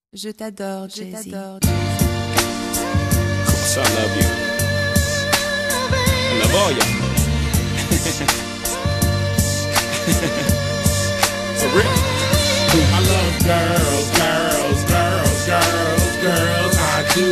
Je t'adore, Jay-Z. Of course I love you. I love all y'all. For real. I love girls, girls, girls, girls, girls. I do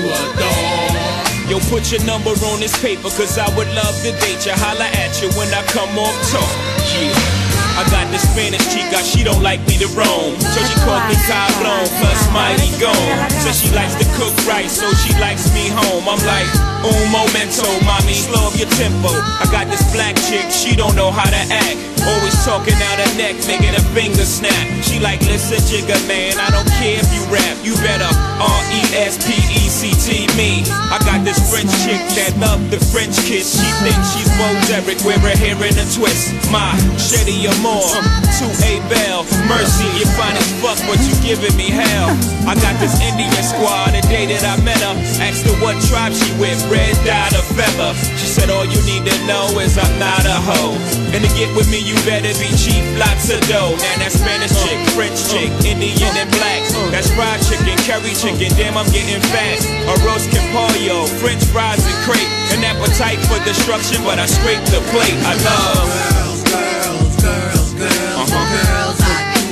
adore. Yo, put your number on this paper, cause I would love to date you. Holla at you when I come off talk. Yeah. I got this Spanish chica, she don't like me to roam. So she calls me Cablon, plus Mighty Gone. Says she likes to cook right, so she likes me home. I'm like, un momento, mommy, slow up your tempo. I got this black chick, she don't know how to act. Always talking out her neck, making her finger snap. She like, listen, jigger man, I don't care if you rap. You better R-E-S-P-E-C-T me. I got this French chick that love the French kiss. She thinks she's Bo Derek, wear her hair in a twist. My Shetty Amore, to A Bell. Mercy, you fine as fuck, but you giving me hell. I got this Indian squad, the day that I met her. Asked her what tribe she with, red dye or feather. She said all you need to know is I'm not a hoe. And to get with me you better be cheap, lots of dough. Now that Spanish chick, French chick, Indian and black. That's fried chicken, curry chicken, damn I'm getting fat. Arroz con pollo, French fries and crepe. An appetite for destruction, but I scrape the plate. I love Girls, girls, girls, girls, I do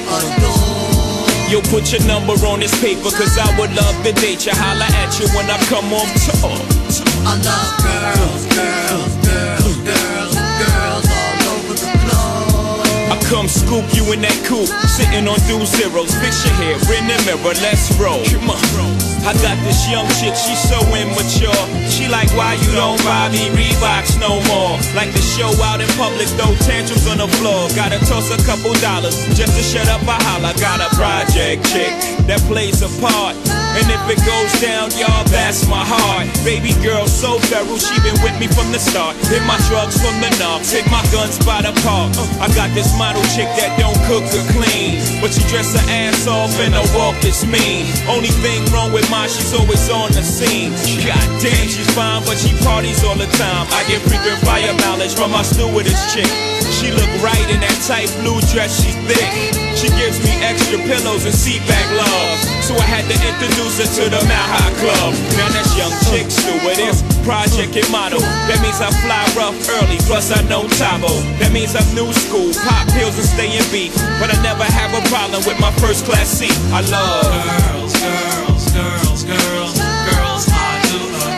adore. Yo, put your number on this paper, cause I would love to date you. Holla at you when I come on tour. I love girls, girls, girls, girls, girls all over the globe. I come scoop you in that coupe, sitting on dual zeros. Fix your hair in the mirror, let's roll. Come on. I got this young chick, she's so immature. She like, why you don't buy me Reeboks no more? Like to show out in public, throw tantrums on the floor. Gotta toss a couple dollars just to shut up a holler. Got a project chick that plays a part, and if it goes down, y'all, that's my heart. Baby girl so feral, she been with me from the start. Hit my drugs from the knocks, hit my guns by the park. I got this model chick that don't cook or clean, but she dress her ass off and her walk is mean. Only thing wrong with mine, she's always on the scene. God damn, she's fine, but she parties all the time. I get frequent fire mileage from my stewardess chick. She look right in that tight blue dress, she's thick. She gives me extra pillows and seat back love, so I had to introduce her to the Mount High Club. Now that's young chick stewardess, project and model. That means I fly rough early, plus I know Tabo. That means I'm new school, pop pills and stay in beat, but I never have a problem with my first class seat. I love girls, girls, girls, girls, girls I do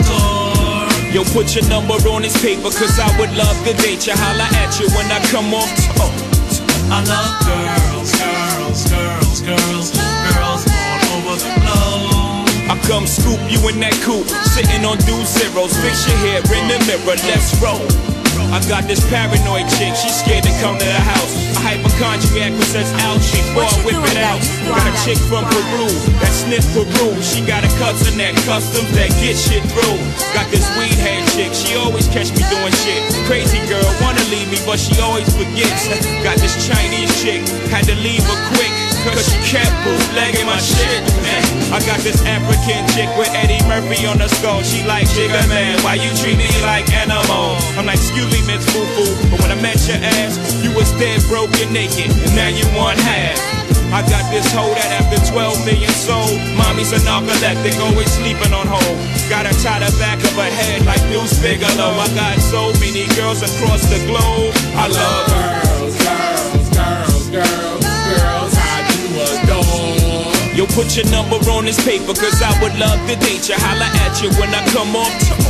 adore. Yo, put your number on this paper, cause I would love to date you. Holla at you when I come off tour. I love girls, girls, girls, girls, girls all over the globe. I come scoop you in that coupe, sitting on dual zeros. Fix your hair in the mirror, let's roll. I got this paranoid chick, she's scared to come to the house. A hypochondriac who says ouch, she fall, whip it out. Got a chick from Peru that sniff Peru. She got a cousin that customs that get shit through. Got this weed head chick, she always catch me doing shit. Crazy girl, wanna leave me, but she always forgets. Got this Chinese chick, had to leave her quick, cause she kept bootlegging my shit. I got this African chick with Eddie Murphy on the skull. She like, jigger man, why you treat me like animal? I'm like, excuse me, Miss Foo-Foo, but when I met your ass, you was dead, broke and naked, and now you want half. I got this hoe that after 12 million sold, mommy's a narcoleptic, always sleeping on hold. Got her tie the back of her head like Deuce Bigelow. I got so many girls across the globe. I love girls, girls, girls, girls, girls I do adore. Yo, put your number on this paper, cause I would love to date you. Holla at you when I come off tour.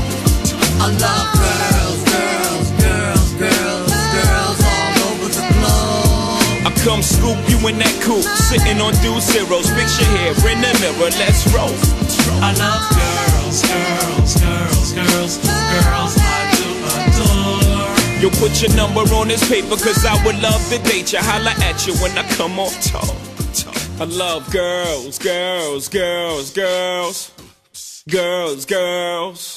I love girls, girls, girls, girls, girls all over the globe. I come scoop you in that coupe, sitting on dual zeros. Fix your hair in the mirror, let's roll. I love girls, girls, girls, girls, girls I do adore. Yo, put your number on this paper, cause I would love to date you. Holla at you when I come off tour. I love girls, girls, girls, girls, girls, girls.